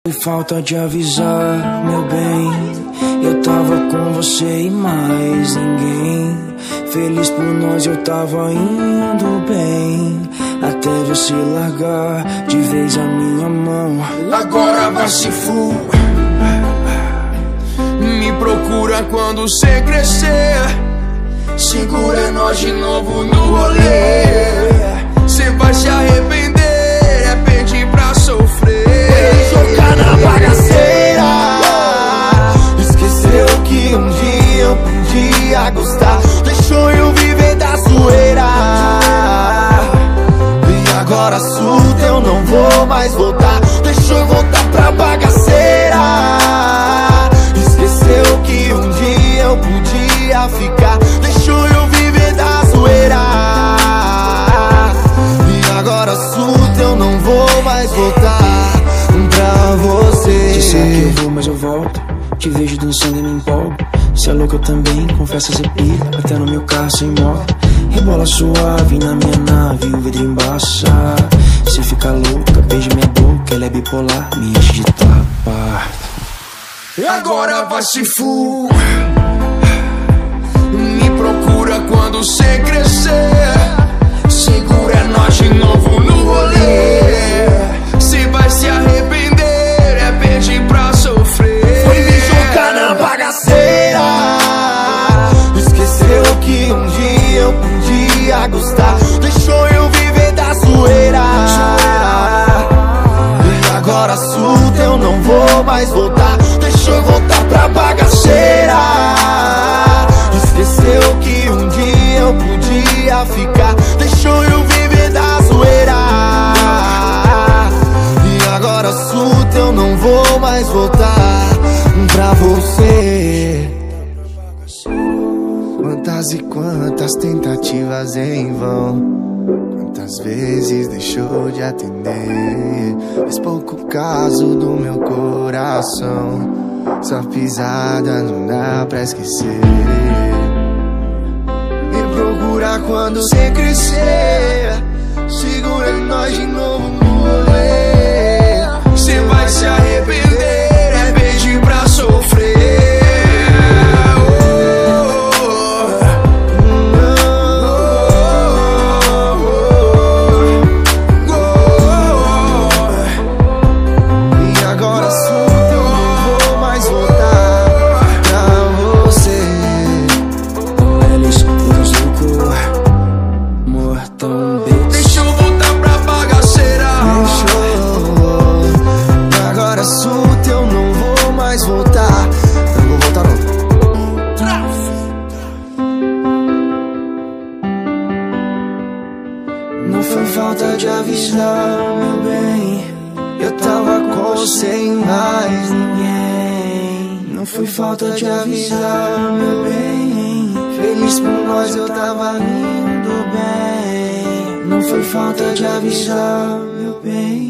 Foi falta de avisar, meu bem. Eu tava com você e mais ninguém. Feliz por nós, eu tava indo bem, até você largar de vez a minha mão. Agora vai se full. Me procura quando cê crescer. Segura nós de novo no rolê. Cê vai se arrepender, é pedir pra sofrer. Jogar na bagaceira. Esqueceu que um dia eu podia gostar. Deixou eu viver da zoeira. E agora surta, eu não vou mais voltar. Deixou eu voltar pra bagaceira. Esqueceu que um dia eu podia ficar. Deixou eu viver da zoeira. E agora surta, eu não vou mais voltar pra você. Você sabe que eu vou, mas eu volto. Te vejo dançando e me empolgo. Cê é louco, eu também, confessa ser pica. Até no meu carro sem moto. Rebola suave na minha nave, o vidro embaça. Cê fica louca, beija minha boca. Ela é bipolar, me enche de tapa. Agora vai se full. Me procura quando cê crescer. Segura nós de novo no rolê. Cê vai se arrepender, é pedir pra sofrer. Foi me jogar na bagaceira. Esqueceu que um dia eu podia gostar. Deixou eu viver da zoeira. E agora surta, eu não vou mais voltar. Deixou eu voltar pra bagaceira. Esqueceu que um dia eu podia ficar. Deixou eu viver da zoeira. E agora surta, eu não vou mais voltar pra você. Quantas e quantas tentativas em vão. Quantas vezes deixou de atender. Faz pouco caso do meu coração. Sua pisada não dá pra esquecer. Me procura quando cê crescer. Segura nós de novo no rolê. Cê vai se arrepender, é pedir pra sofrer. E agora surta, eu não vou mais voltar pra você. Eles, Lucas Louco, Mortão Beats. Deixa eu voltar pra bagaceira. Deixou. Agora surta, eu não vou mais voltar. Eu não vou voltar não. Não foi falta de avisar, meu bem. Eu tava com você e mais ninguém. Não foi falta de avisar, meu bem. Feliz por nós, eu tava indo bem. Não foi falta de avisar, meu bem.